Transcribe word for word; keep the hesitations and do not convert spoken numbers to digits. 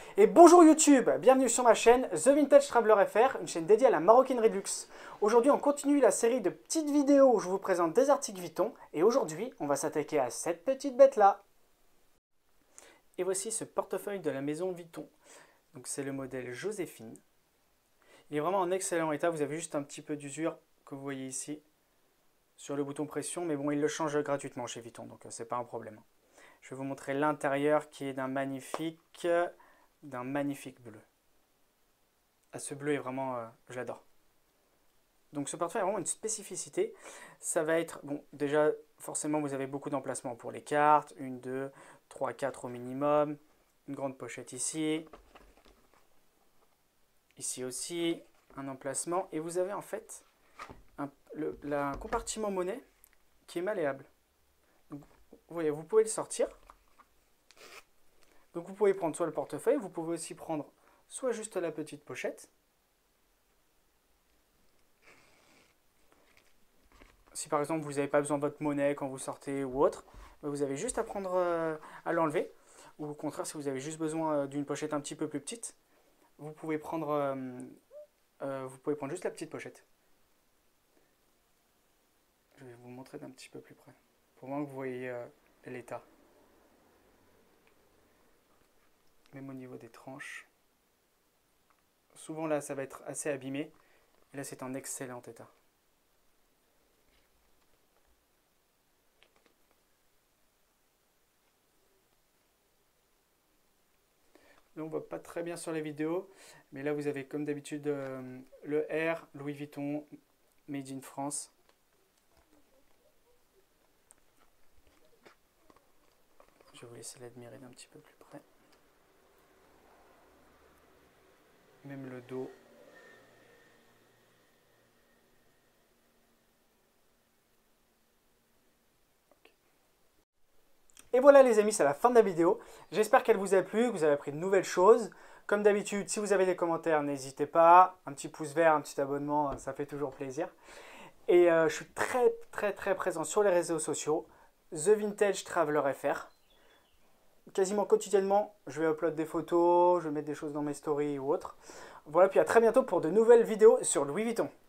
Et bonjour YouTube, bienvenue sur ma chaîne The Vintage Traveler F R, une chaîne dédiée à la maroquinerie de luxe. Aujourd'hui on continue la série de petites vidéos où je vous présente des articles Vuitton et aujourd'hui on va s'attaquer à cette petite bête là. Et voici ce portefeuille de la maison Vuitton. Donc c'est le modèle Joséphine. Il est vraiment en excellent état, vous avez juste un petit peu d'usure que vous voyez ici sur le bouton pression, mais bon il le change gratuitement chez Vuitton donc c'est pas un problème. Je vais vous montrer l'intérieur qui est d'un magnifique... d'un magnifique bleu. Ah, ce bleu est vraiment, euh, j'adore. Donc ce portefeuille a vraiment une spécificité. Ça va être, bon, déjà, forcément, vous avez beaucoup d'emplacements pour les cartes. Une, deux, trois, quatre au minimum. Une grande pochette ici. Ici aussi, un emplacement. Et vous avez en fait un, le, la, un compartiment monnaie qui est malléable. Donc, vous voyez, vous pouvez le sortir. Donc vous pouvez prendre soit le portefeuille, vous pouvez aussi prendre soit juste la petite pochette. Si par exemple vous n'avez pas besoin de votre monnaie quand vous sortez ou autre, vous avez juste à prendre euh, à l'enlever. Ou au contraire, si vous avez juste besoin d'une pochette un petit peu plus petite, vous pouvez prendre, euh, euh, vous pouvez prendre juste la petite pochette. Je vais vous montrer d'un petit peu plus près, pour vraiment que vous voyez euh, l'état. Même au niveau des tranches. Souvent là ça va être assez abîmé. Et là c'est en excellent état. Là on voit pas très bien sur les vidéos. Mais là vous avez comme d'habitude euh, le R, Louis Vuitton, Made in France. Je vais vous laisser l'admirer d'un petit peu plus près. Même le dos. Okay. Et voilà les amis, c'est la fin de la vidéo. J'espère qu'elle vous a plu, que vous avez appris de nouvelles choses. Comme d'habitude, si vous avez des commentaires, n'hésitez pas. Un petit pouce vert, un petit abonnement, ça fait toujours plaisir. Et euh, je suis très très très présent sur les réseaux sociaux. The Vintage Traveler F R. Quasiment quotidiennement, je vais upload des photos, je vais mettre des choses dans mes stories ou autres. Voilà, puis à très bientôt pour de nouvelles vidéos sur Louis Vuitton.